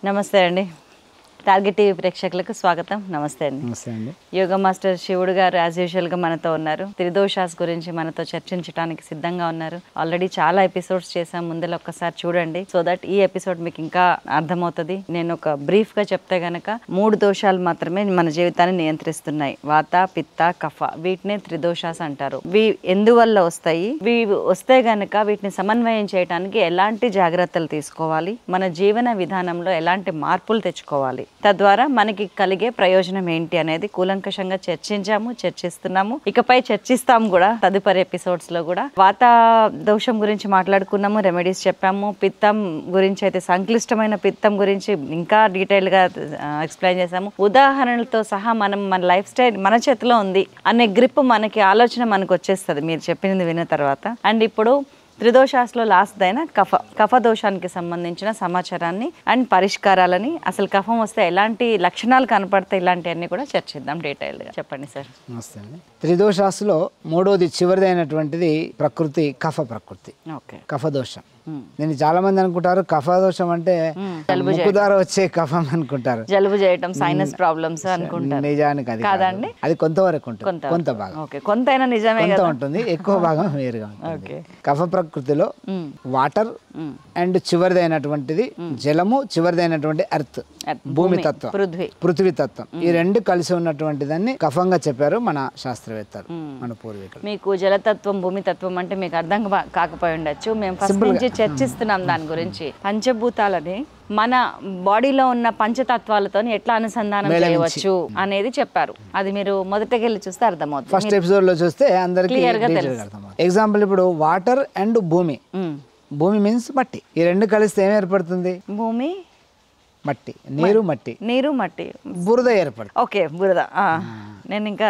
నమస్తే అండి. Target TV ప్రేక్షకులకు స్వాగతం. నమస్తే అండి. నమస్తే అండి. యోగా మాస్టర్ శివుడు గారు యాజ్ యూజువల్గా మనతో ఉన్నారు. త్రిదోషాస్ గురించి మనతో చర్చించడానికి సిద్ధంగా ఉన్నారు. ఆల్రెడీ చాలా ఎపిసోడ్స్ చేసాం, ముందులో ఒక్కసారి చూడండి, సో దట్ ఈ ఎపిసోడ్ మీకు ఇంకా అర్థమవుతుంది. నేను ఒక బ్రీఫ్గా చెప్తే గనక 3 దోషాలు మాత్రమే మన జీవితాన్ని నియంత్రిస్తున్నాయి. వాత, పిత్త, కఫ. వీటినే త్రిదోషాస్ అంటారు. ఎందువల్ల వస్తాయి? వస్తే గనక వీటిని సమన్వయం చేయడానికి ఎలాంటి జాగ్రత్తలు తీసుకోవాలి, మన జీవన విధానంలో ఎలాంటి మార్పులు తెచ్చుకోవాలి, తద్వారా మనకి కలిగే ప్రయోజనం ఏంటి అనేది కూలంకషంగా చర్చిస్తున్నాము. ఇకపై చర్చిస్తాము కూడా తదుపరి ఎపిసోడ్స్ లో కూడా. వాత దోషం గురించి మాట్లాడుకున్నాము, రెమెడీస్ చెప్పాము. పిత్తం గురించి అయితే సంక్లిష్టమైన పిత్తం గురించి ఇంకా డీటెయిల్ గా ఎక్స్ప్లెయిన్ చేసాము. ఉదాహరణలతో సహా మన లైఫ్ స్టైల్ మన చేతిలో ఉంది అనే గ్రిప్ మనకి ఆలోచన మనకు వచ్చేస్తుంది మీరు చెప్పింది విన్న తర్వాత. అండ్ ఇప్పుడు త్రిదోషాస్లో లాస్ట్ అయిన కఫ దోషానికి సంబంధించిన సమాచారాన్ని అండ్ పరిష్కారాలని, అసలు కఫం వస్తే ఎలాంటి లక్షణాలు కనపడతాయి, ఇలాంటివన్నీ కూడా చర్చిద్దాం డీటెయిల్గా. చెప్పండి సార్. నమస్తే అండి. త్రిదోషాస్లో మూడోది చివరిదైనటువంటిది ప్రకృతి, కఫ ప్రకృతి. ఓకే, కఫ దోషం. నేను చాలా మంది అనుకుంటారు కఫ దోషం అంటే ముక్కు ద్వారా వచ్చే కఫం అనుకుంటారు, జలుబు చేయటం, సైనస్ ప్రాబ్లమ్స్ అనుకుంటారు. నిజానికి అది కాదండి, అది కొంతవరకు ఉంటుంది, కొంత భాగం. కొంతైనా నిజమే ఉంటుంది, ఎక్కువ భాగం వేరుగా ఉంటుంది. కఫ ప్రకృతిలో వాటర్ అండ్ చివరిదైనటువంటిది జలము, చివరిదైనటువంటి ఎర్త్, భూమి తత్వం, పృథ్వీ తత్వం. ఈ రెండు కలిసి ఉన్నటువంటి దాన్ని కఫంగా చెప్పారు మన శాస్త్రవేత్తలు, మన పూర్వీకులు. మీకు జలతత్వం, భూమి తత్వం అంటే మీకు అర్థం కాకపోయి ఉండొచ్చు. మేము ఫస్ట్ నుంచి చర్చిస్తున్నాం దాని గురించి. పంచభూతాలని మన బాడీలో ఉన్న పంచతత్వాలతో ఎట్లా అనుసంధానం చేయవచ్చు అనేది చెప్పారు. అది మీరు మొదటకెళ్ళి చూస్తే అర్థమవుతుంది. ఫస్ట్ ఎపిసోడ్ లో చూస్తే అందరికీ ఎగ్జాంపుల్ ఇప్పుడు వాటర్ అండ్ భూమి. భూమి మీన్స్ మట్టి. ఈ రెండు కలిస్తే ఏం ఏర్పడుతుంది? భూమి, మట్టి, నీరు, మట్టి, బురద ఏర్పడుతుంది. ఓకే, బురద. నేను ఇంకా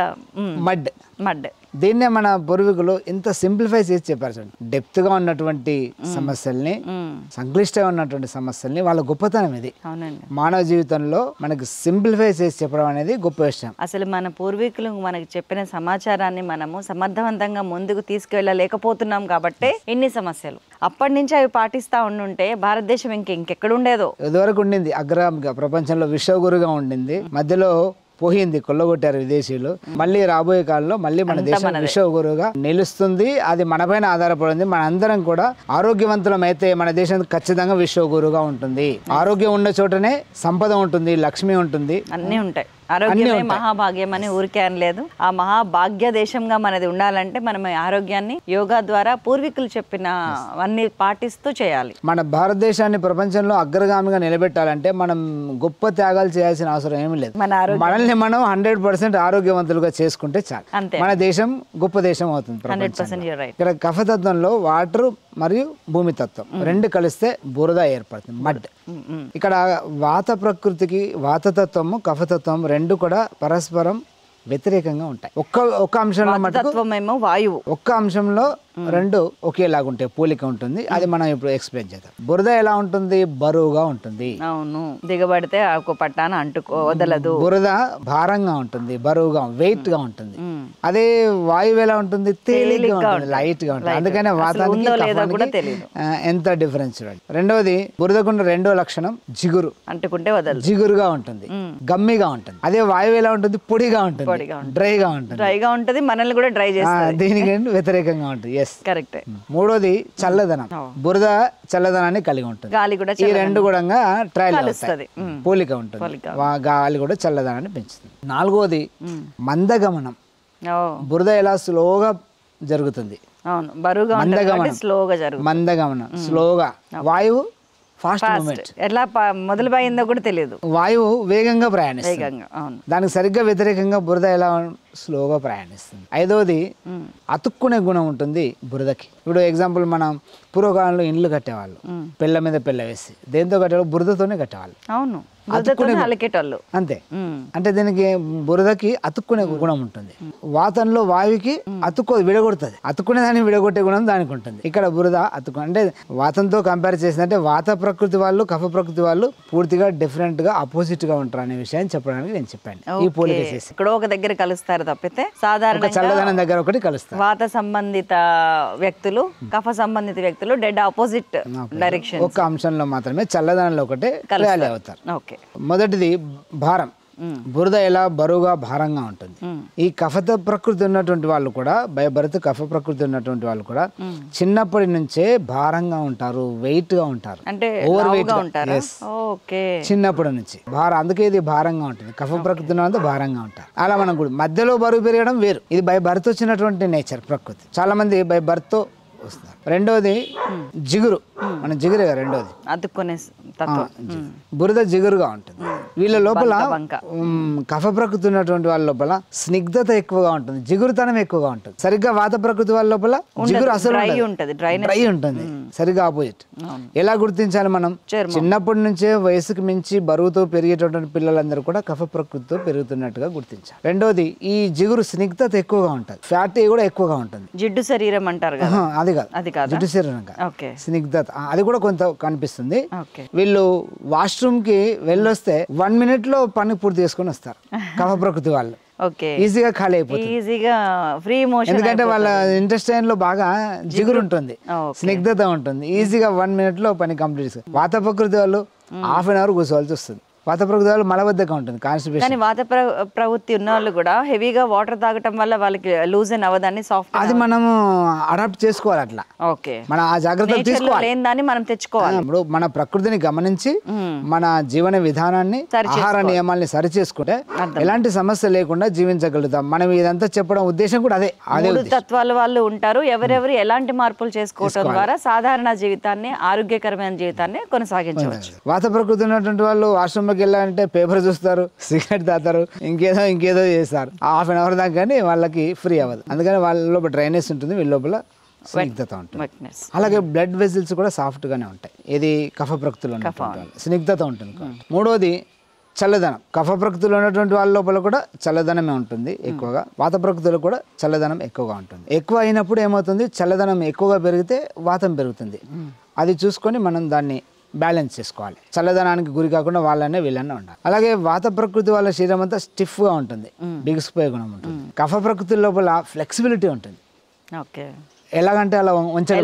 మడ్. దీన్నే మన పూర్వీకులు ఇంత సింప్లిఫై చేసి చెప్పారు. చూడండి, డెప్త్ గా ఉన్నటువంటి సమస్యల్ని, సంక్లిష్టంగా ఉన్నటువంటి సమస్యల్ని, వాళ్ళ గొప్పతనం ఇది. మానవ జీవితంలో మనకి సింప్లిఫై చేసి చెప్పడం అనేది గొప్ప విషయం. అసలు మన పూర్వీకులు మనకి చెప్పిన సమాచారాన్ని మనము సమర్థవంతంగా ముందుకు తీసుకువెళ్ళలేకపోతున్నాం కాబట్టి ఇన్ని సమస్యలు. అప్పటి నుంచి అవి పాటిస్తా ఉండుంటే భారతదేశం ఇంకెక్కడ ఉండేదో. ఇదివరకు ఉండింది అగ్రగా, ప్రపంచంలో విశ్వగురుగా ఉండింది. మధ్యలో పోయింది, కొల్లగొట్టారు విదేశీయులు. మళ్ళీ రాబోయే కాలంలో మళ్ళీ మన దేశం విశ్వగురుగా నిలుస్తుంది. అది మనపైన ఆధారపడింది. మన అందరం కూడా ఆరోగ్యవంతులం అయితే మన దేశం ఖచ్చితంగా విశ్వగురుగా ఉంటుంది. ఆరోగ్యం ఉన్న చోటనే సంపద ఉంటుంది, లక్ష్మి ఉంటుంది, అన్నీ ఉంటాయి. ఆరోగ్యమే మహాభాగ్యం అని ఊరికే అనలేదు. ఆ మహాభాగ్య దేశంగా మనది ఉండాలంటే మనం ఆరోగ్యాన్ని యోగా ద్వారా పూర్వీకులు చెప్పిన అన్ని పాటిస్తూ చేయాలి. మన భారతదేశాన్ని ప్రపంచంలో అగ్రగామిగా నిలబెట్టాలంటే మనం గొప్ప త్యాగాలు చేయాల్సిన అవసరం ఏమీ లేదు. మనల్ని మనం 100% ఆరోగ్యవంతులుగా చేసుకుంటే చాలు, మన దేశం గొప్ప దేశం అవుతుంది. ఇక్కడ కఫతత్వంలో వాటర్ మరియు భూమి తత్వం రెండు కలిస్తే బురద ఏర్పడుతుంది, మడ్. ఇక్కడ వాత ప్రకృతికి వాతతత్వము, కఫతత్వం రెండు కూడా పరస్పరం వ్యతిరేకంగా ఉంటాయి. ఒక్క అంశంలో మటుకు వాయువు, ఒక్క అంశంలో రెండు ఒకేలాగా ఉంటాయి, పోలిక ఉంటుంది. అది మనం ఇప్పుడు ఎక్స్ప్లెయిన్ చేద్దాం. బురద ఎలా ఉంటుంది? బరువుగా ఉంటుంది. అవును, దిగబడితే పట్టాన అంటుకో వదలదు. బురద భారంగా ఉంటుంది, బరువుగా, వెయిట్ గా ఉంటుంది. అదే వాయువు ఎలా ఉంటుంది? తేలిగ్గా ఉంటుంది, లైట్ గా ఉంటుంది. అందుకనే వాతానికి ఎంత డిఫరెన్స్ చూడండి. రెండవది, బురదకున్న రెండో లక్షణం జిగురు, అంటుకుంటే వదలదు, జిగురుగా ఉంటుంది, గమ్మిగా ఉంటుంది. అదే వాయువు ఎలా ఉంటుంది? పొడిగా ఉంటుంది, డ్రైగా ఉంటుంది, మనల్ని కూడా డ్రై చేస్తుంది. దీనికి వ్యతిరేకంగా ఉంటుంది. కరెక్ట్. మూడోది చల్లదనం. బురద చల్లదనాన్ని కలిగి ఉంటుంది, గాలి కూడా. ఈ రెండు కూడా పోలిక ఉంటుంది, గాలి కూడా చల్లదనాన్ని పెంచుతుంది. నాలుగోది మందగమనం. బురద ఎలా స్లోగా జరుగుతుంది, మందగమనం స్లోగా. వాయువు ఫాస్ట్ మూమెంట్, ఎట్లా మొదలుపోయిందో కూడా తెలియదు. వాయువు వేగంగా ప్రయాణిస్తుంది. దానికి సరిగ్గా వ్యతిరేకంగా బురద ఎలా స్లోగా ప్రయాణిస్తుంది. ఐదవది అతుక్కునే గుణం ఉంటుంది బురదకి. ఇప్పుడు ఎగ్జాంపుల్, మనం పూర్వకాలంలో ఇండ్లు కట్టేవాళ్ళు పెళ్ళ మీద పెళ్ళ వేసి, దేంతో కట్టేవాళ్ళు? బురదతోనే కట్టేవాళ్ళు. అవును, అంతే. అంటే దీనికి బురదకి అతుక్కునే గుణం ఉంటుంది. వాతంలో వాయువుకి విడగొడుతుంది, అతుక్కునే దాన్ని విడగొట్టే గుణం దానికి ఉంటుంది. ఇక్కడ బురద అంటే వాతంతో కంపేర్ చేసిందంటే వాత ప్రకృతి వాళ్ళు, కఫ ప్రకృతి వాళ్ళు పూర్తిగా డిఫరెంట్ గా, అపోజిట్ గా ఉంటారు అనే విషయాన్ని చెప్పడానికి నేను చెప్పాను. ఈ పోలిక చేసి ఇక్కడ ఒక దగ్గర కలుస్తారు తప్పితే సాధారణ చల్లదనం దగ్గర ఒకటి కలుస్తారు. వాత సంబంధిత వ్యక్తులు కఫ సంబంధిత వ్యక్తులు డెడ్ ఆపోజిట్ డైరెక్షన్ ఒక అంశంలో మాత్రమే చల్లదనంలో ఒకటే ర్యాలీ అవుతారు. ఓకే. మొదటిది భారం. బురద ఎలా బరువుగా భారంగా ఉంటుంది. ఈ కఫత ప్రకృతి ఉన్నటువంటి వాళ్ళు కూడా బై బర్త్ కఫ ప్రకృతి ఉన్నటువంటి వాళ్ళు కూడా చిన్నప్పటి నుంచే భారంగా ఉంటారు, వెయిట్ గా ఉంటారు, అంటే ఓవర్ వెయిట్ ఉంటారు. ఓకే. చిన్నప్పటి నుంచి భారం, అందుకే ఇది భారంగా ఉంటుంది. కఫ ప్రకృతి ఉన్నంత భారంగా ఉంటారు. అలా మనం కూడా మధ్యలో బరువు పెరగడం వేరు. ఇది బై బర్త్ వచ్చినటువంటి నేచర్ ప్రకృతి. చాలా మంది బై బర్త్ వస్తారు. రెండోది జిగురు. మన జిగురే రెండోది అతుక్కునే బురద జిగురుగా ఉంటుంది. వీళ్ళ లోపల కఫ ప్రకృతి ఉన్నటువంటి వాళ్ళ లోపల స్నిగ్ధత ఎక్కువగా ఉంటుంది, జిగురుతనం ఎక్కువగా ఉంటుంది. సరిగ్గా వాత ప్రకృతి వాళ్ళ లోపల జిగురు అసలు డ్రై ఉంటుంది. సరిగ్గా ఆపోజిట్. ఎలా గుర్తించాలి మనం? చిన్నప్పటి నుంచే వయసుకు మించి బరువుతో పెరిగేటటువంటి పిల్లలందరూ కూడా కఫ ప్రకృతితో పెరుగుతున్నట్టుగా గుర్తించాలి. రెండోది ఈ జిగురు స్నిగ్ధత ఎక్కువగా ఉంటుంది, ఫ్యాట్ కూడా ఎక్కువగా ఉంటుంది. జిడ్డు శరీరం అంటారు కదా, అది కాదు జిడ్డు శరీరం స్నిగ్ధత అది కూడా కొంత కనిపిస్తుంది. వీళ్ళు వాష్రూమ్ కి వెళ్ళొస్తే 1 minute లో పని పూర్తి చేసుకుని వస్తారు కఫ ప్రకృతి వాళ్ళు. ఈజీగా ఖాళీ అయిపోతుంది, ఎందుకంటే వాళ్ళ ఇంటెస్టైన్ లో బాగా జిగురు ఉంటుంది, స్నిగ్ధత ఉంటుంది. ఈజీగా 1 minute లో పని కంప్లీట్ చేస్తారు. వాత ప్రకృతి వాళ్ళు ½ an hour కూర్చోవాల్సి వస్తుంది. వాత ప్రకృతి వాళ్ళు మలబద్ధకం ఉంటుంది, కాన్స్టిపేషన్. కానీ వాత ప్రవృత్తి ఉన్న వాళ్ళు కూడా హెవీగా వాటర్ తాగటం వల్ల వాళ్ళకి లూజ్ అండ్ అవ్వదాన్ని సాఫ్ట్ అది మనము అడాప్ట్ చేసుకోవాలి. అట్లా మన ఆ జాగ్రత్తలు తీసుకోవాలి, మనం తెచ్చుకోవాలి. ఇప్పుడు మన ప్రకృతిని గమనించి మన జీవన విధానాన్ని ఆహార నియమాల్ని సరి చేసుకుంటే ఎలాంటి సమస్య లేకుండా జీవించగలుగుతాం. మనం ఇదంతా చెప్పడం ఉద్దేశం కూడా అదే. తత్వాల వాళ్ళు ఉంటారు, ఎవరెవరు ఎలాంటి మార్పులు చేసుకోవడం ద్వారా సాధారణ జీవితాన్ని, ఆరోగ్యకరమైన జీవితాన్ని కొనసాగించవచ్చు. వాత ప్రకృతి ఉన్నటువంటి వాళ్ళు వాష్రూమ్ వెళ్ళాలంటే పేపర్ చూస్తారు, సిగరెట్ తాగుతారు, ఇంకేదో చేస్తారు. ½ an hour దాకా కానీ వాళ్ళకి ఫ్రీ అవ్వదు. అందుకని వాళ్ళ లోపల డ్రైనెస్ ఉంటుంది, వీళ్ళ లోపల స్నిగ్ధత ఉంటుంది. అలాగే బ్లడ్ వెజిల్స్ కూడా సాఫ్ట్ గానే ఉంటాయి. ఇది కఫ ప్రకృతిలో స్నిగ్ధత ఉంటుంది. మూడోది చల్లదనం. కఫ ప్రకృతిలో ఉన్నటువంటి వాళ్ళ లోపల కూడా చల్లదనమే ఉంటుంది ఎక్కువగా. వాత ప్రకృతిలో కూడా చల్లదనం ఎక్కువగా ఉంటుంది. ఎక్కువ అయినప్పుడు ఏమవుతుంది, చల్లదనం ఎక్కువగా పెరిగితే వాతం పెరుగుతుంది. అది చూసుకొని మనం దాన్ని బ్యాలెన్స్ చేసుకోవాలి. చల్లదనానికి గురి కాకుండా వాళ్ళనే వీళ్ళనే ఉండాలి. అలాగే వాత ప్రకృతి వాళ్ళ శరీరం అంతా స్టిఫ్ గా ఉంటుంది, బిగుసిపోయే గుణం ఉంటుంది. కఫ ప్రకృతి లోపల ఫ్లెక్సిబిలిటీ ఉంటుంది. ఎలాగంటే అలా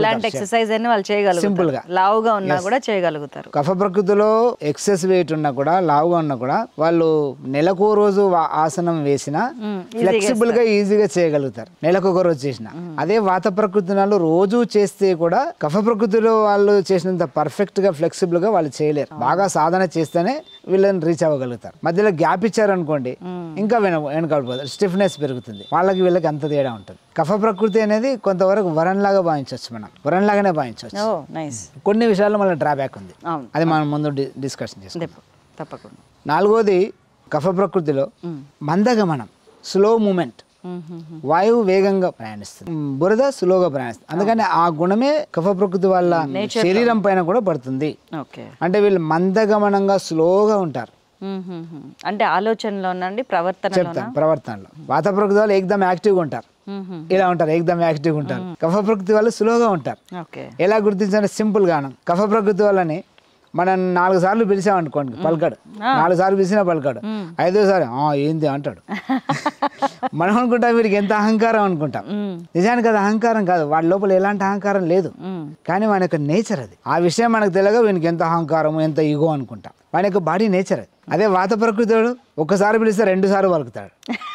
సింపుల్ గా లావుగా ఉన్నా కూడా చేయగలుగుతారు. కఫ ప్రకృతిలో ఎక్సెస్ వెయిట్ ఉన్నా కూడా, లావుగా ఉన్నా కూడా వాళ్ళు నెలకు రోజు ఆసనం వేసినా ఫ్లెక్సిబుల్ గా ఈజీగా చేయగలుగుతారు, నెలకు ఒక రోజు చేసిన. అదే వాత ప్రకృతి వాళ్ళు రోజు చేస్తే కూడా కఫ ప్రకృతిలో వాళ్ళు చేసినంత పర్ఫెక్ట్ గా ఫ్లెక్సిబుల్ గా వాళ్ళు చేయలేరు. బాగా సాధన చేస్తేనే వీళ్ళని రీచ్ అవ్వగలుగుతారు. మధ్యలో గ్యాప్ ఇచ్చారు అనుకోండి, ఇంకా వెనకాడిపోతారు, స్టిఫ్నెస్ పెరుగుతుంది. వాళ్ళకి వీళ్ళకి అంత తేడా ఉంటుంది. కఫ ప్రకృతి అనేది కొంతవరకు వరం లాగా భావించవచ్చు, మనం వరం లాగానే భావించవచ్చు. కొన్ని విషయాల్లో మళ్ళీ డ్రాబ్యాక్ ఉంది, అది మనం ముందు డిస్కషన్ చేసుకుందాం. నాలుగోది కఫ ప్రకృతిలో మందగమనం, స్లో మూమెంట్. వాయువు వేగంగా ప్రయాణిస్తుంది, బురద స్లోగా ప్రయాణిస్తుంది. అందుకని ఆ గుణమే కఫ ప్రకృతి వాళ్ళ శరీరం పైన కూడా పడుతుంది. అంటే వీళ్ళు మందగమనంగా స్లోగా ఉంటారు. అంటే ఆలోచనలోనండి, ప్రవర్తనలో. వాత ప్రకృతి వాళ్ళు ఏకదం యాక్టివ్గా ఉంటారు, ఇలా ఉంటారు, ఏకదం యాక్టివ్గా ఉంటారు. కఫ ప్రకృతి వాళ్ళు స్లోగా ఉంటారు. ఎలా గుర్తించాలంటే సింపుల్ గాను, కఫ ప్రకృతి వాళ్ళని మనం 4 సార్లు పిలిచామనుకోండి పలకడు, 4 సార్లు పిలిచినా పలకడు, 5వసారి ఏంది అంటాడు. మనం అనుకుంటాం వీడికి ఎంత అహంకారం అనుకుంటాం. నిజానికి అది అహంకారం కాదు, వాడి లోపల ఎలాంటి అహంకారం లేదు, కానీ వాని యొక్క నేచర్ అది. ఆ విషయం మనకు తెలియక వీనికి ఎంత అహంకారం, ఎంత ఈగో అనుకుంటాం. వాని యొక్క బాడీ నేచర్ అది. అదే వాత ప్రకృతివాడు ఒక్కసారి పిలిస్తే 2 సార్లు పలుకుతాడు.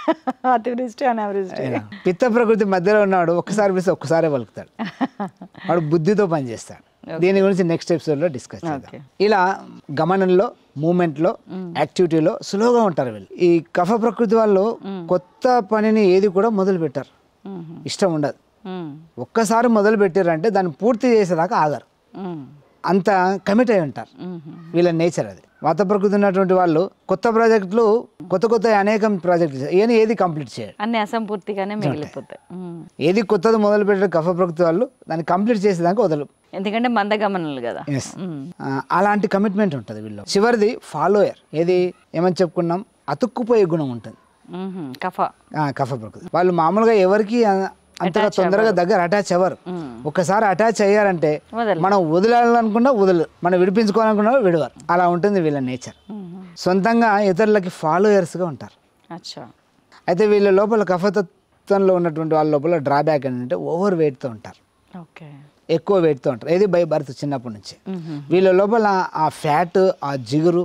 పిత్త ప్రకృతి మధ్యలో ఉన్నాడు, ఒక్కసారి పిలిస్తే ఒక్కసారే పలుకుతాడు. వాడు బుద్ధితో పనిచేస్తాడు. దీని గురించి నెక్స్ట్ ఎపిసోడ్ లో డిస్కస్ చేద్దాం. ఇలా గమనంలో, మూమెంట్ లో, యాక్టివిటీలో స్లోగా ఉంటారు వీళ్ళు. ఈ కఫ ప్రకృతి వాళ్ళు కొత్త పనిని ఏది కూడా మొదలు పెట్టారు, ఇష్టం ఉండదు. ఒక్కసారి మొదలు పెట్టారంటే దాన్ని పూర్తి చేసేదాకా ఆగరు, అంత కమిట్ అయి ఉంటారు. వీళ్ళ నేచర్ అది. వాత ప్రకృతి ఉన్నటువంటి వాళ్ళు కొత్త ప్రాజెక్టులు, కొత్త అనేక ప్రాజెక్టులు ఏది కంప్లీట్ చేయాలి, అన్ని అసంపూర్తిగానే మిగిలిపోతాయి. ఏది కొత్తది మొదలు పెట్టే కఫ ప్రకృతి వాళ్ళు దాన్ని కంప్లీట్ చేసేదాకా వదలు, ఎందుకంటే మందగమనాలు కదా. అలాంటి కమిట్మెంట్ ఉంటుంది వీళ్ళు. చివరిది ఫాలోయర్. ఏది ఏమని చెప్పుకున్నాం, అతుక్కుపోయే గుణం ఉంటుంది కఫ ప్రకృతి వాళ్ళు. మామూలుగా ఎవరికి అంతగా తొందరగా దగ్గర అటాచ్ అవ్వరు. ఒకసారి అటాచ్ అయ్యారంటే మనం వదిలాలనుకున్నా మనం విడిపించుకోవాలనుకున్నా విడవరు. అలా ఉంటుంది వీళ్ళ నేచర్. సొంతంగా ఇతరులకి ఫాలోయర్స్ గా ఉంటారు. అయితే వీళ్ళ లోపల కఫతత్వంలో ఉన్నటువంటి వాళ్ళ లోపల డ్రాబ్యాక్ ఏంటంటే ఓవర్ వెయిట్తో ఉంటారు, ఓకే, ఎక్కువ వెయిట్తో ఉంటారు. ఇది బై బర్త్ చిన్నప్పటి నుంచి. వీళ్ళ లోపల ఆ ఫ్యాట్, ఆ జిగురు,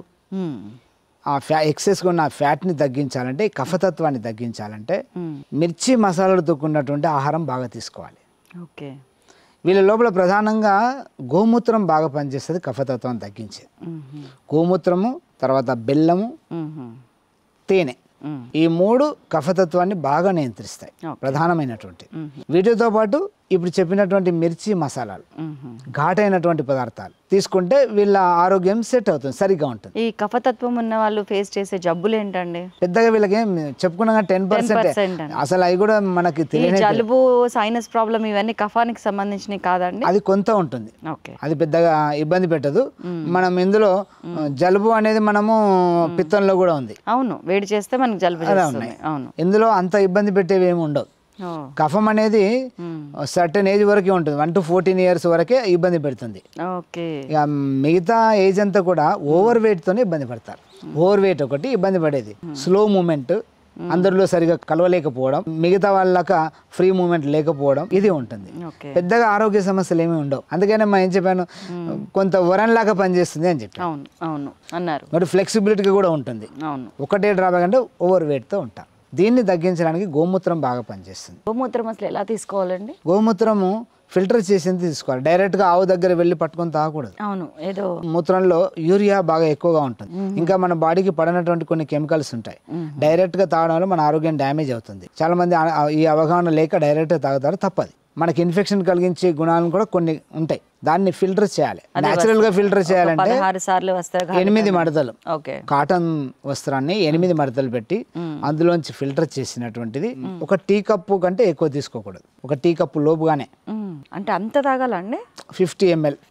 ఆ ఎక్సెస్గా ఉన్న ఆ ఫ్యాట్ని తగ్గించాలంటే, ఈ కఫతత్వాన్ని తగ్గించాలంటే మిర్చి మసాలాలతో కూడినటువంటి ఆహారం బాగా తీసుకోవాలి. ఓకే. వీళ్ళ లోపల ప్రధానంగా గోమూత్రం బాగా పనిచేస్తుంది కఫతత్వం తగ్గించే. గోమూత్రము, తర్వాత బెల్లము, తేనె, ఈ 3 కఫతత్వాన్ని బాగా నియంత్రిస్తాయి, ప్రధానమైనటువంటి. వీటితో పాటు ఇప్పుడు చెప్పినటువంటి మిర్చి మసాలాలు, ఘాటైనటువంటి పదార్థాలు తీసుకుంటే వీళ్ళ ఆరోగ్యం సెట్ అవుతుంది, సరిగ్గా ఉంటుంది. ఈ కఫతత్వం ఉన్న వాళ్ళు ఫేస్ చేసే జబ్బులు ఏంటండి? పెద్దగా వీళ్ళకి ఏం చెప్పుకున్నా 10% అసలు అవి కూడా మనకి తెలియదు. జలుబు, సైనస్ ప్రాబ్లం ఇవన్నీ కఫానికి సంబంధించినవి కాదండి? అది కొంత ఉంటుంది, ఓకే, అది పెద్దగా ఇబ్బంది పెట్టదు. మనం ఇందులో జలుబు అనేది మనము పిత్తంలో కూడా ఉంది. అవును, వేడి చేస్తే మనకి జలుబు చేస్తుంది. అవును, ఇందులో అంత ఇబ్బంది పెట్టేవి ఏమి ఉండవు. కఫం అనేది సర్టెన్ ఏజ్ వరకే ఉంటుంది, 1 to 14 years వరకే ఇబ్బంది పెడుతుంది. ఇక మిగతా ఏజ్ అంతా కూడా ఓవర్ వెయిట్తోనే ఇబ్బంది పడతారు. ఓవర్ వెయిట్ ఒకటి ఇబ్బంది పడేది, స్లో మూమెంట్, అందరిలో సరిగా కలవలేకపోవడం, మిగతా వాళ్ళక ఫ్రీ మూమెంట్ లేకపోవడం, ఇది ఉంటుంది. పెద్దగా ఆరోగ్య సమస్యలు ఏమీ ఉండవు. అందుకనే మనం ఏం చెప్పాను, కొంత వరంలాగా పనిచేస్తుంది అని చెప్పి. అవును అన్నారు. మరి ఫ్లెక్సిబిలిటీగా కూడా ఉంటుంది. ఒకటే డ్రాబ్యాక్ అంటే ఓవర్ వెయిట్తో ఉంటాం. దీన్ని తగ్గించడానికి గోమూత్రం బాగా పనిచేస్తుంది. గోమూత్రం అసలు ఎలా తీసుకోవాలండి? గోమూత్రము ఫిల్టర్ చేసింది తీసుకోవాలి, డైరెక్ట్గా ఆవు దగ్గర వెళ్ళి పట్టుకొని తాగకూడదు. అవును, ఏదో మూత్రంలో యూరియా బాగా ఎక్కువగా ఉంటుంది, ఇంకా మన బాడీకి పడినటువంటి కొన్ని కెమికల్స్ ఉంటాయి. డైరెక్ట్గా తాగడం వల్ల మన ఆరోగ్యం డ్యామేజ్ అవుతుంది. చాలా మంది ఈ అవగాహన లేక డైరెక్ట్గా తాగుతారు, తప్పది. మనకి ఇన్ఫెక్షన్ కలిగించే గుణాలు కూడా కొన్ని ఉంటాయి, దాన్ని ఫిల్టర్ చేయాలి. న్యాచురల్ గా ఫిల్టర్ చేయాలంటే 8 మడతలు కాటన్ వస్త్రాన్ని 8 మడతలు పెట్టి అందులోంచి ఫిల్టర్ చేసినటువంటిది ఒక టీ కప్పు కంటే ఎక్కువ తీసుకోకూడదు, ఒక టీ కప్పు లోపుగానే. అంటే అంత తాగాలండి? 50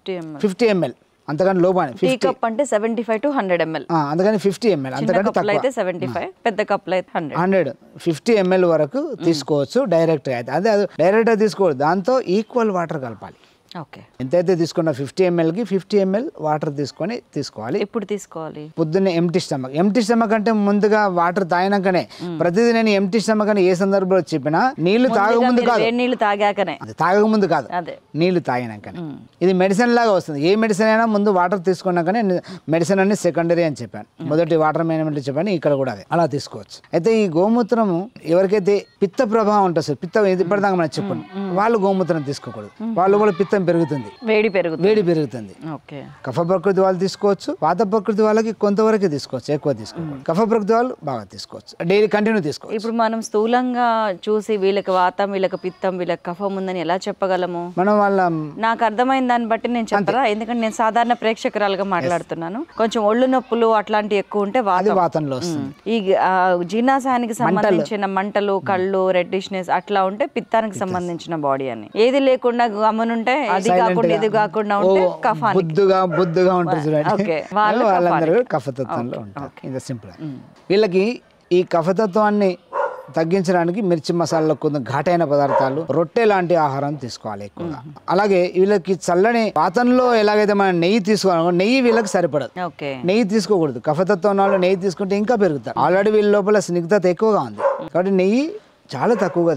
ml అంతకంటే లోపానే. టీ కప్ అంటే 75 to 100 ml, అందుకని 50 ml, అంతకంటే తక్కువ అయితే 75, పెద్ద కప్పులు అయితే 100. 50 ml వరకు తీసుకోవచ్చు డైరెక్ట్గా. అయితే అదే డైరెక్ట్గా తీసుకోవద్దు, దాంతో ఈక్వల్ వాటర్ కలపాలి. ఓకే, ఎంతైతే తీసుకున్న 50 mlకి 50 ml వాటర్ తీసుకొని తీసుకోవాలి. ఎప్పుడు తీసుకోవాలి? పొద్దున్నే ఎంటీ స్టమక్ అంటే ముందుగా వాటర్ తాగినాకనే. ప్రతిదీ నేను ఎంటీ స్టమక్ అని ఏ సందర్భంలో చెప్పినా నీళ్లు తాగకముందు కాదు, నీళ్లు తాగాకనే, అది తాగకముందు కాదు, నీళ్లు తాగినాకనే. ఇది మెడిసిన్ లాగా వస్తుంది. ఏ మెడిసిన్ అయినా ముందు వాటర్ తీసుకున్నాకనే మెడిసిన్ అన్ని సెకండరీ అని చెప్పాను, మొదటి వాటర్ మేనేజ్మెంట్ చెప్పాను, ఇక్కడ కూడా అదే అలా తీసుకోవచ్చు. అయితే ఈ గోమూత్రము ఎవరికైతే పిత్త ప్రభావం ఉంటుంది, పిత్తం ఇప్పటిదాకా మనం చెప్పాను, వాళ్ళు గోమూత్రం తీసుకోకూడదు. వాళ్ళు కూడా పిత్తం పెరుగుతుంది, వేడి పెరుగుతుంది. కఫ ప్రకృతి వాళ్ళు తీసుకోవచ్చు, వాత ప్రకృతి వాళ్ళకి కొంతవరకు తీసుకోవచ్చు, ఎక్కువ తీసుకోవచ్చు. కఫ ప్రకృతి వాళ్ళు బాగా తీసుకోవచ్చు, డైలీ కంటిన్యూ తీసుకోవచ్చు. ఇప్పుడు మనం స్థూలంగా చూసి వీళ్ళకి వాతం, వీళ్ళకి పిత్తం, వీళ్ళకి కఫం ఉందని ఎలా చెప్పగలము? మనం వాళ్ళ నాకు అర్థమైన దాన్ని బట్టి నేను చెప్పరా, ఎందుకంటే నేను సాధారణ ప్రేక్షకురాలుగా మాట్లాడుతున్నాను. కొంచెం ఒళ్ళు నొప్పులు అట్లాంటివి ఎక్కువ ఉంటే వాతంలో వస్తుంది. ఈ జీర్ణాశయానికి సంబంధించిన మంటలు, కళ్ళు, రెడ్డిష్నెస్ అట్లా ఉంటే పిత్తానికి సంబంధించిన బాడీ అని. ఏది లేకుండా గమనుంటే, అది కాకుండా ఇది కాకుండా ఉంటే కఫానికి బుద్దుగా ఉంటుంది చూడండి, వాళ్ళందరూ కఫతత్వంలో ఉంటారు. ఇది సింపుల్. వీళ్ళకి ఈ కఫతత్వాన్ని తగ్గించడానికి మిర్చి మసాలాలో కొంచెం ఘాటైన పదార్థాలు, రొట్టె లాంటి ఆహారం తీసుకోవాలి ఎక్కువగా. అలాగే వీళ్ళకి చల్లని వాతంలో ఎలాగైతే మనం నెయ్యి తీసుకోవాలి, నెయ్యి వీళ్ళకి సరిపడదు, నెయ్యి తీసుకోకూడదు. కఫతత్వం వాళ్ళు నెయ్యి తీసుకుంటే ఇంకా పెరుగుతారు. ఆల్రెడీ వీళ్ళ లోపల స్నిగ్ధత ఎక్కువగా ఉంది కాబట్టి నెయ్యి చాలా తక్కువగా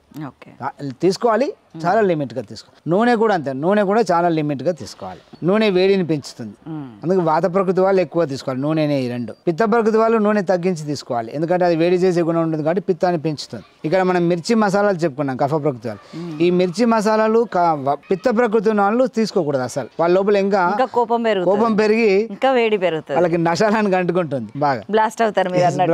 తీసుకోవాలి, చాలా లిమిట్గా తీసుకోవాలి. నూనె కూడా అంతే, నూనె కూడా చాలా లిమిట్గా తీసుకోవాలి. నూనె వేడిని పెంచుతుంది, అందుకే వాత ప్రకృతి వాళ్ళు ఎక్కువ తీసుకోవాలి, నూనె నెయ్యి రెండు. పిత్త ప్రకృతి వాళ్ళు నూనె తగ్గించి తీసుకోవాలి, ఎందుకంటే అది వేడి చేసే గుణం ఉంటుంది కాబట్టి పిత్తాన్ని పెంచుతుంది. ఇక్కడ మనం మిర్చి మసాలాలు చెప్పుకున్నాం, కఫ ప్రకృతి వాళ్ళు. ఈ మిర్చి మసాలాలు పిత్త ప్రకృతి వాళ్ళు తీసుకోకూడదు అసలు. వాళ్ళ లోపల ఇంకా కోపం పెరిగి ఇంకా వేడి పెరుగుతుంది, వాళ్ళకి నశాలానికి అంటుకుంటుంది, బాగా బ్లాస్ట్ అవుతారు.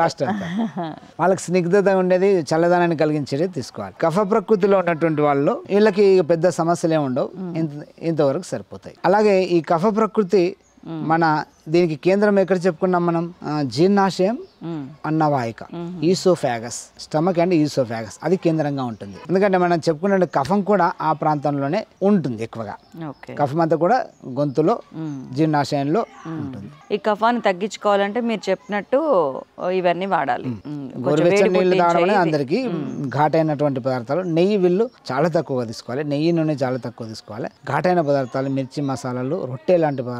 వాళ్ళకి స్నిగ్ధత ఉండేది, చల్లదనాన్ని కలిగించేది తీసుకోవాలి. కఫ ప్రకృతిలో ఉన్నటువంటి వాళ్ళు వీళ్ళకి పెద్ద సమస్యలు ఏమి ఉండవు, ఇంతవరకు సరిపోతాయి. అలాగే ఈ కఫ ప్రకృతి మన దీనికి కేంద్రం ఎక్కడ చెప్పుకున్నాం మనం, జీర్ణాశయం, అన్నవాహిక, ఈసోఫాగస్, స్టమక్ అండ్ ఈసోఫాగస్, అది కేంద్రంగా ఉంటుంది. ఎందుకంటే మనం చెప్పుకున్న కఫం కూడా ఆ ప్రాంతంలోనే ఉంటుంది ఎక్కువగా. కఫం అంతా కూడా గొంతులో, జీర్ణాశయంలో ఉంటుంది. ఈ కఫాన్ని తగ్గించుకోవాలంటే మీరు చెప్పినట్టు ఇవన్నీ వాడాలి. గోరువెచ్చని నీళ్లు తాగడం అందరికి. ఘాటైనటువంటి పదార్థాలు, నెయ్యి వీళ్ళు చాలా తక్కువగా తీసుకోవాలి, నెయ్యి నూనె చాలా తక్కువ తీసుకోవాలి. ఘాటైన పదార్థాలు, మిర్చి మసాలాలు, రొట్టె లాంటి పదార్థాలు బాగా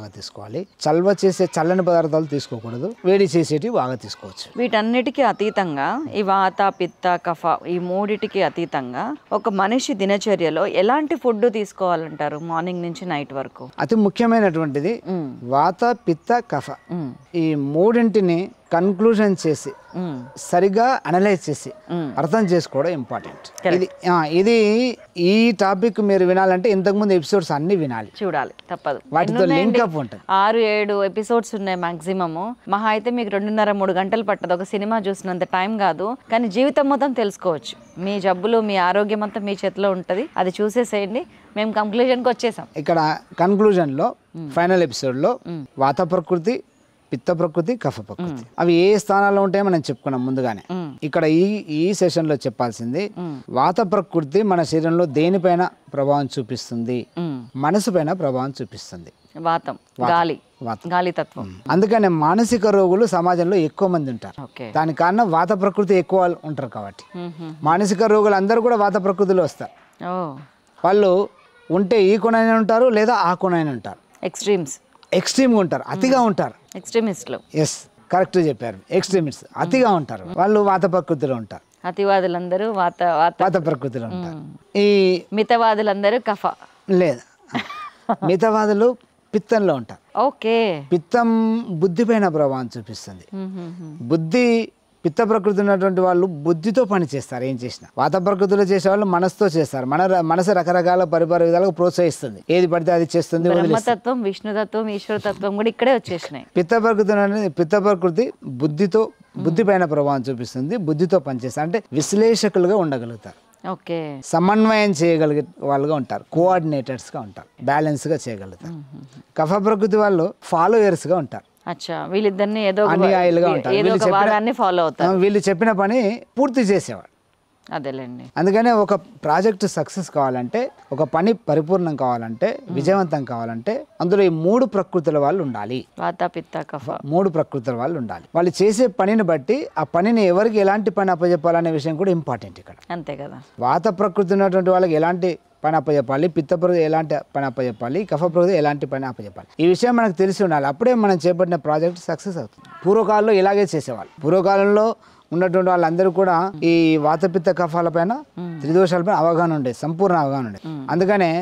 తీసుకోవాలి. చల్వ చేసే చల్లని పదార్థాలు తీసుకోకూడదు, వేడి చేసేటివి బాగా తీసుకోవచ్చు. వీటన్నిటికీ అతీతంగా ఈ వాత పిత్త కఫ ఈ మూడిటికి అతీతంగా ఒక మనిషి దినచర్యలో ఎలాంటి ఫుడ్ తీసుకోవాలంటారు మార్నింగ్ నుంచి నైట్ వరకు? అతి ముఖ్యమైనటువంటిది వాత పిత్త కఫ. ఈ మూడింటిని కన్క్లూజన్ చేసి సరిగా అనలైజ్ చేసి అర్థం చేసుకోవడం ఇంపార్టెంట్. ఇది ఈ టాపిక్ మీరు వినాలంటే ఇంతకుముందు ఎపిసోడ్స్ అన్ని వినాలి, చూడాలి, తప్పదు. వాటితో లింక్అప్ ఉంటుంది. 6-7 ఎపిసోడ్స్ ఉన్నాయి మాక్సిమము. మహా అయితే మీకు 2.5-3 గంటలు పట్టదు. ఒక సినిమా చూసినంత టైం కాదు, కానీ జీవితం మొత్తం తెలుసుకోవచ్చు. మీ జబ్బులు మీ ఆరోగ్యం అంతా మీ చేతిలో ఉంటుంది. అది చూసేసేయండి. మేము కంక్లూజన్కి వచ్చేసాం. ఇక్కడ కన్క్లూజన్లో ఫైనల్ ఎపిసోడ్లో వాత ప్రకృతి, పిత్త ప్రకృతి, కఫ ప్రకృతి అవి ఏ స్థానాల్లో ఉంటాయో మనం చెప్పుకున్నాం ముందుగానే. ఇక్కడ ఈ సెషన్ లో చెప్పాల్సింది వాత ప్రకృతి మన శరీరంలో దేనిపైన ప్రభావం చూపిస్తుంది, మనసు పైన ప్రభావం చూపిస్తుంది. వాతం, గాలి, గాలి తత్వం. అందుకనే మానసిక రోగులు సమాజంలో ఎక్కువ మంది ఉంటారు. దానికి కారణం వాత ప్రకృతి ఎక్కువ ఉంటారు కాబట్టి. మానసిక రోగులు అందరూ కూడా వాత ప్రకృతిలో వస్తారు. వాళ్ళు ఉంటే ఈ కొనైనా ఉంటారు, లేదా ఆ కొనైనా ఉంటారు. ఎక్స్ట్రీమ్గా ఉంటారు, అతిగా ఉంటారు. ఎక్స్ట్రీమిస్టులు. ఎస్, కరెక్ట్ చెప్పారు. ఎక్స్ట్రీమిస్ట్ అతిగా ఉంటారు, వాళ్ళు వాత ప్రకృతిలో ఉంటారు. అతివాదులందరూ వాత ప్రకృతిలో ఉంటారు. ఈ మితవాదులందరూ కఫ. లేదు, మితవాదులు పిత్తంలో ఉంటారు. ఓకే. పిత్తం బుద్ధి పైన ప్రభావం చూపిస్తుంది. బుద్ధి పిత్త ప్రకృతి ఉన్నటువంటి వాళ్ళు బుద్ధితో పని చేస్తారు. ఏం చేసినా వాత ప్రకృతిలో చేసే వాళ్ళు మనసుతో చేస్తారు. మనసు రకరకాల పరిపర విధాలుగా ప్రోత్సహిస్తుంది, ఏది పడితే అది చేస్తుంది. బ్రహ్మతత్వం, విష్ణుతత్వం, ఈశ్వరతత్వం కూడా ఇక్కడే వచ్చేసినాయి. పిత్త ప్రకృతి బుద్ధి పైన ప్రభావం చూపిస్తుంది, బుద్ధితో పనిచేస్తారు. అంటే విశ్లేషకులుగా ఉండగలుగుతారు, సమన్వయం చేయగలిగే వాళ్ళుగా ఉంటారు, కోఆర్డినేటర్స్ గా ఉంటారు, బ్యాలెన్స్ గా చేయగలుగుతారు. కఫ ప్రకృతి వాళ్ళు ఫాలోయర్స్ గా ఉంటారు. వీళ్ళిద్దరిని వీళ్ళు చెప్పిన పని పూర్తి చేసేవాడు. అదేలేండి. అందుకనే ఒక ప్రాజెక్ట్ సక్సెస్ కావాలంటే, ఒక పని పరిపూర్ణం కావాలంటే, విజయవంతం కావాలంటే అందులో ఈ 3 ప్రకృతుల వాళ్ళు ఉండాలి. వాత పిత్త కఫ 3 ప్రకృతుల వాళ్ళు ఉండాలి. వాళ్ళు చేసే పనిని బట్టి ఆ పనిని ఎవరికి ఎలాంటి పని అప్పచెప్పాలనే విషయం కూడా ఇంపార్టెంట్ ఇక్కడ. అంతే కదా. వాత ప్రకృతి ఉన్నటువంటి వాళ్ళకి ఎలాంటి పని అప్పచెప్పాలి, పిత్త ప్రకృతి ఎలాంటి పని అప్పచెప్పాలి, కఫ ప్రకృతి ఎలాంటి పని అప్పచెప్పాలి, ఈ విషయం మనకు తెలిసి ఉండాలి. అప్పుడే మనం చేపట్టిన ప్రాజెక్ట్ సక్సెస్ అవుతుంది. పూర్వకాలంలో ఇలాగే చేసేవాళ్ళు. పూర్వకాలంలో ఉన్నటువంటి వాళ్ళందరూ కూడా ఈ వాతపిత్త కఫాల పైన, త్రిదోషాలపైన అవగాహన ఉండేది, సంపూర్ణ అవగాహన ఉండేది. అందుకనే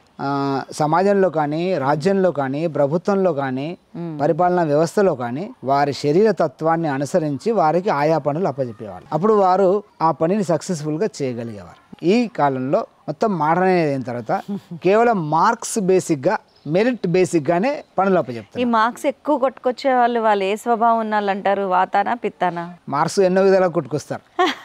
సమాజంలో కానీ, రాజ్యంలో కానీ, ప్రభుత్వంలో కానీ, పరిపాలనా వ్యవస్థలో కానీ వారి శరీర తత్వాన్ని అనుసరించి వారికి ఆయా పనులు అప్పచెప్పేవాళ్ళు. అప్పుడు వారు ఆ పనిని సక్సెస్ఫుల్గా చేయగలిగేవారు. ఈ కాలంలో మొత్తం మోడర్న్ అయిన తర్వాత కేవలం మార్క్స్ బేసిక్గా, మెరిట్ బేసిక్ గానే పనులు అప్పచెప్తారు. ఈ మార్క్స్ ఎక్కువ కొట్టుకొచ్చే వాళ్ళు ఏ స్వభావం ఉన్నాళ్ళు అంటారు? వాతానా పిత్తానా? మార్క్స్ ఎన్నో విధాలుగా కొట్టుకొస్తారు.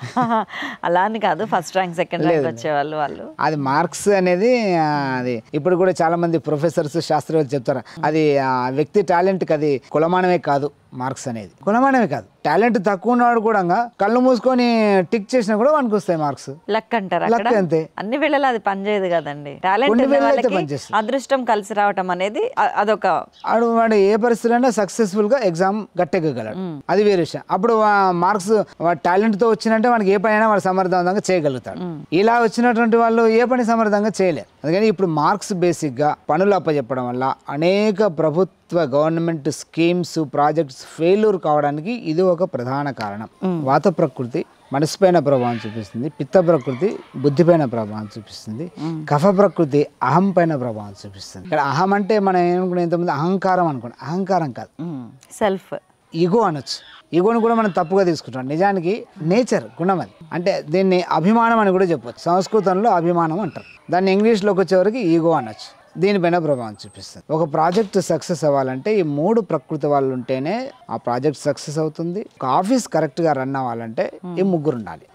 అలా అని కాదు, ఫస్ట్ ర్యాంక్ సెకండ్ ర్యాంక్ వచ్చే వాళ్ళు. అది మార్క్స్ అనేది అది ఇప్పుడు కూడా చాలా మంది ప్రొఫెసర్స్, శాస్త్రవేత్తలు చెప్తారు. అది వ్యక్తి టాలెంట్కి అది కులమానమే కాదు. మార్క్స్ అనేది కులమానమే కాదు. టాలెంట్ తక్కువ ఉన్నాడు కూడా కళ్ళు మూసుకొని టిక్ చేసినా కూడా వానికి వస్తాయి మార్క్స్. లక్ అంటారు. లక్ అంతే. అన్ని వేళలా అది పనిచేయదు కదండి. టాలెంట్ అదృష్టం కలిసి రావటం అనేది అదొక వాడు ఏ పరిస్థితుల్లో సక్సెస్ఫుల్ గా ఎగ్జామ్ గట్టెక్కగలడు, అది వేరే విషయం. అప్పుడు మార్క్స్ టాలెంట్ తో వచ్చినంటే వానికి ఏ పని అయినా వాడు సమర్థవంతంగా చేయగలుగుతాడు. ఇలా వచ్చినటువంటి వాళ్ళు ఏ పని సమర్థంగా చేయలేరు. అందుకని ఇప్పుడు మార్క్స్ బేసిక్ గా పనులు అప్పచెప్పడం వల్ల అనేక గవర్నమెంట్ స్కీమ్స్, ప్రాజెక్ట్స్ ఫెయిల్యూర్ కావడానికి ఇది ఒక ప్రధాన కారణం. వాత ప్రకృతి మనసు పైన ప్రభావం చూపిస్తుంది, పిత్త ప్రకృతి బుద్ధి పైన ప్రభావం చూపిస్తుంది, కఫ ప్రకృతి అహం పైన ప్రభావం చూపిస్తుంది. ఇక్కడ అహం అంటే మనం ఏమనుకునే ఇంతమంది అహంకారం అనుకోండి, అహంకారం కాదు, సెల్ఫ్, ఈగో అనొచ్చు. ఈగోని కూడా మనం తప్పుగా తీసుకుంటాం. నిజానికి నేచర్, గుణం అది. అంటే దీన్ని అభిమానం అని కూడా చెప్పొచ్చు. సంస్కృతంలో అభిమానం అంటారు, దాన్ని ఇంగ్లీష్లోకి వచ్చేవరకు ఈగో అనొచ్చు. దీనిపైన ప్రభావం చూపిస్తుంది. ఒక ప్రాజెక్ట్ సక్సెస్ అవ్వాలంటే ఈ 3 ప్రకృతి వాళ్ళు ఉంటేనే ఆ ప్రాజెక్ట్ సక్సెస్ అవుతుంది. ఒక ఆఫీస్ కరెక్ట్ గా రన్ అవ్వాలంటే ఈ 3 ఉండాలి.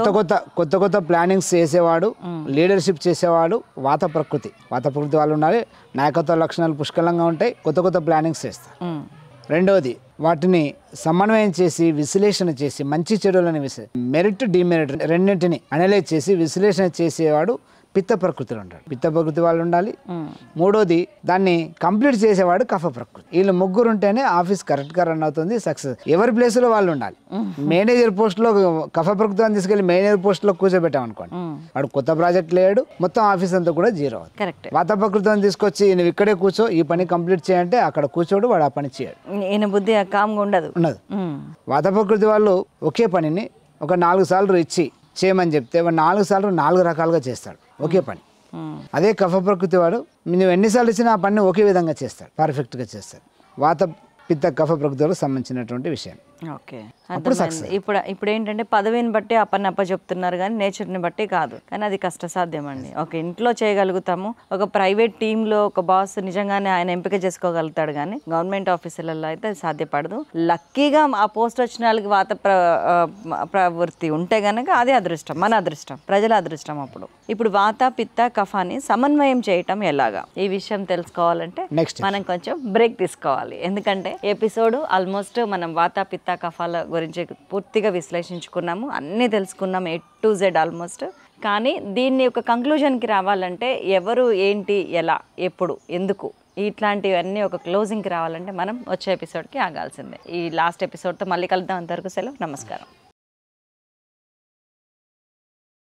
కొత్త ప్లానింగ్స్ చేసేవాడు, లీడర్షిప్ చేసేవాడు వాత ప్రకృతి వాళ్ళు ఉండాలి. నాయకత్వ లక్షణాలు పుష్కలంగా ఉంటాయి, కొత్త ప్లానింగ్స్ చేస్తారు. రెండవది, వాటిని సమన్వయం చేసి విశ్లేషణ చేసి మంచి చెడులని మెరిట్ డిమెరిట్ రెండింటిని అనలైజ్ చేసి విశ్లేషణ చేసేవాడు పిత్త ప్రకృతిలో ఉంటాడు, పిత్త ప్రకృతి వాళ్ళు ఉండాలి. మూడోది దాన్ని కంప్లీట్ చేసేవాడు కఫ ప్రకృతి. వీళ్ళు ముగ్గురు ఉంటేనే ఆఫీస్ కరెక్ట్ గా రన్ అవుతుంది, సక్సెస్. ఎవరి ప్లేస్ లో వాళ్ళు ఉండాలి. మేనేజర్ పోస్ట్ లో కఫ ప్రకృతిని తీసుకెళ్లి మేనేజర్ పోస్ట్ లో కూర్చోబెట్టాం అనుకోండి, వాడు కొత్త ప్రాజెక్ట్ లేడు, మొత్తం ఆఫీస్ అంతా కూడా జీరో అవుతుంది. వాత ప్రకృతిని తీసుకొచ్చి నువ్వు ఇక్కడే కూర్చో, ఈ పని కంప్లీట్ చేయంటే అక్కడ కూర్చోడు, వాడు ఆ పని చేయడు, ఈయన బుద్ధి కామ్గా ఉండదు. వాత ప్రకృతి వాళ్ళు ఒకే పనిని ఒక 4 సార్లు ఇచ్చి చేయమని చెప్తే వాడు 4 సార్లు 4 రకాలుగా చేస్తాడు ఒకే పని. అదే కఫ ప్రకృతి వాడు నువ్వు ఎన్నిసార్లు ఇచ్చినా ఆ పని ఒకే విధంగా చేస్తాడు, పర్ఫెక్ట్గా చేస్తాడు. వాత పిత్త కఫ ప్రకృతికి సంబంధించినటువంటి విషయం. ఓకే, ఇప్పుడు ఏంటంటే పదవిని బట్టి అప్ప చెప్తున్నారు కానీ నేచర్ని బట్టి కాదు, కానీ అది కష్టసాధ్యం అండి. ఒక ఇంట్లో చేయగలుగుతాము, ఒక ప్రైవేట్ టీంలో ఒక బాస్ నిజంగానే ఆయన ఎంపిక చేసుకోగలుగుతాడు, కానీ గవర్నమెంట్ ఆఫీసులలో అయితే అది సాధ్యపడదు. లక్కీగా ఆ పోస్ట్ వచ్చిన వాళ్ళకి వాత ప్రవృత్తి ఉంటే గనక అది అదృష్టం, మన అదృష్టం, ప్రజల అదృష్టం. ఇప్పుడు వాత పిత్త కఫాని సమన్వయం చేయటం ఎలాగా, ఈ విషయం తెలుసుకోవాలంటే మనం కొంచెం బ్రేక్ తీసుకోవాలి. ఎందుకంటే ఎపిసోడ్ ఆల్మోస్ట్ మనం వాత పిత్త కఫాల గురించి పూర్తిగా విశ్లేషించుకున్నాము, అన్నీ తెలుసుకున్నాము, A to Z ఆల్మోస్ట్. కానీ దీన్ని ఒక కంక్లూజన్కి రావాలంటే ఎవరు, ఏంటి, ఎలా, ఎప్పుడు, ఎందుకు, ఇట్లాంటివన్నీ ఒక క్లోజింగ్కి రావాలంటే మనం వచ్చే ఎపిసోడ్కి ఆగాల్సిందే. ఈ లాస్ట్ ఎపిసోడ్తో మళ్ళీ కలుద్దాం. అంతవరకు సెలవు, నమస్కారం.